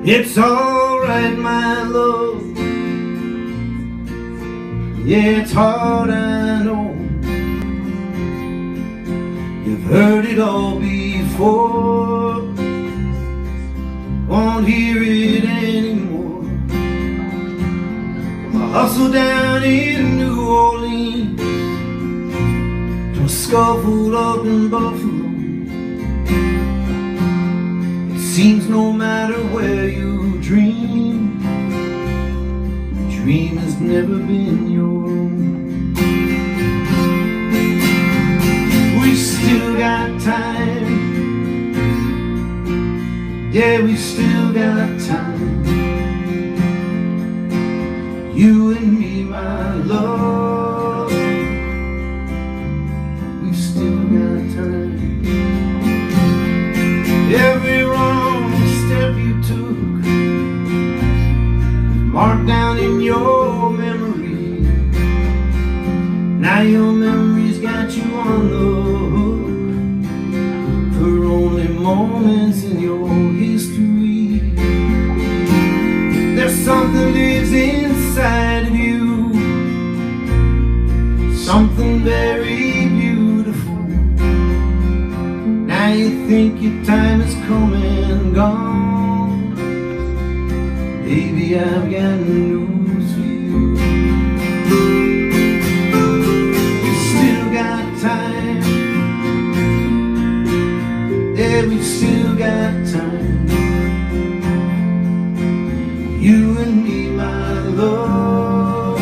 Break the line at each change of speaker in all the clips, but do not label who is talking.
It's alright, my love. Yeah, it's hard, I know. You've heard it all before. Won't hear it anymore. From a hustle down in New Orleans to a scuffle up in Buffalo. Seems no matter where you dream, the dream has never been your own. We still got time. Yeah, we still got time. You and me, my love. We've still got time. Every wrong step you took marked down in your memory. Now your memory's got you on the hook for only moments in your history. There's something lives inside of you, something very beautiful. Now you think your time has come and gone. Baby, I've got news for you. We still got time. Yeah, we still got time. You and me, my love.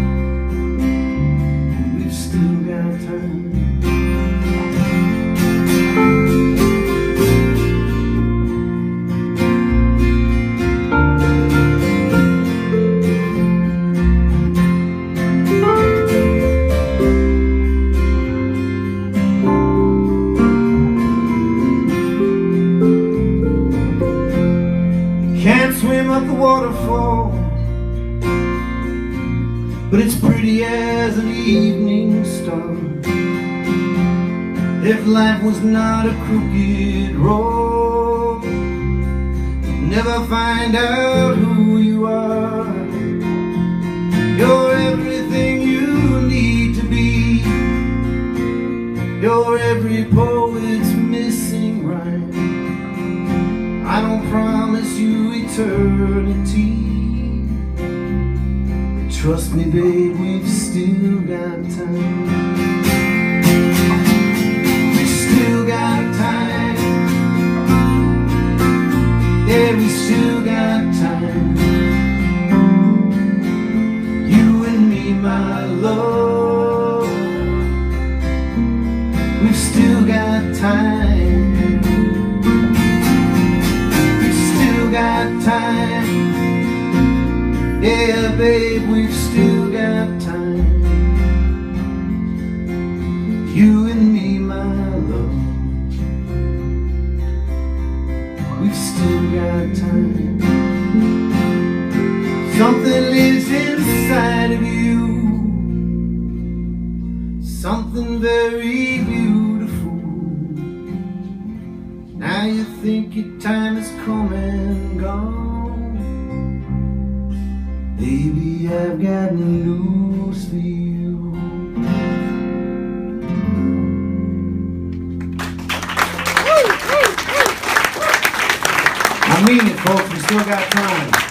We've still got time. Can't swim up the waterfall, but it's pretty as an evening star. If life was not a crooked road, you'd never find out who you are. You're everything you need to be. You're every poet's missing rhyme. I don't promise you eternity, but trust me, babe, we've still got time. We still got time. Yeah, we still got time. You and me, my love. We've still got time. Got time. Yeah, babe, we've still got time. You and me, my love. We've still got time. Something lives inside of you, something very beautiful. Now you think your time has come and gone. Baby, I've got news for you. I mean it, folks, we still got time.